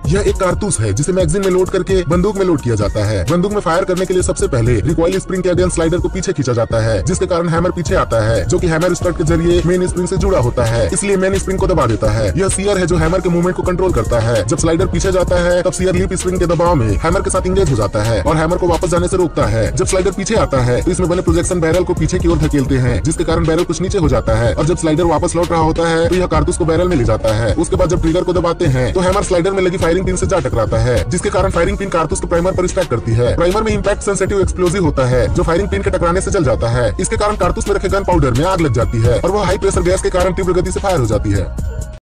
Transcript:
यह एक कारतूस है जिसे मैगजीन में लोड करके बंदूक में लोड किया जाता है। बंदूक में फायर करने के लिए सबसे पहले रिकॉइल स्प्रिंग के अगेंस्ट स्लाइडर को पीछे खींचा जाता है, जिसके कारण हैमर पीछे आता है, जो कि हैमर स्टड के जरिए मेन स्प्रिंग से जुड़ा होता है, इसलिए मेन स्प्रिंग को दबा देता है। यह सीयर है जो हैमर के मूवमेंट को कंट्रोल करता है। जब स्लाइडर पीछे जाता है तब सीयर लीप स्प्रिंग के दबाव में हैमर के साथ इंगेज हो जाता है और हैमर को वापस जाने से रोकता है। जब स्लाइडर पीछे आता है तो इसमें बने प्रोजेक्शन बैरल को पीछे की ओर धकेलते हैं, जिसके कारण बैरल कुछ नीचे हो जाता है, और जब स्लाइडर वापस लौट रहा होता है तो यह कारतूस को बैरल में ले जाता है। उसके बाद जब ट्रिगर को दबाते हैं तो हैमर स्लाइडर में लगी फायरिंग पिन से जा टकराता है, जिसके कारण फायरिंग पिन कारतूस को प्राइमर पर स्ट्राइक करती है। प्राइमर में इंपैक्ट सेंसिटिव एक्सप्लोजिव होता है जो फायरिंग पिन के टकराने से जल जाता है। इसके कारण कारतूस में रखे गन पाउडर में आग लग जाती है और वह हाई प्रेशर गैस के कारण तीव्र गति से फायर हो जाती है।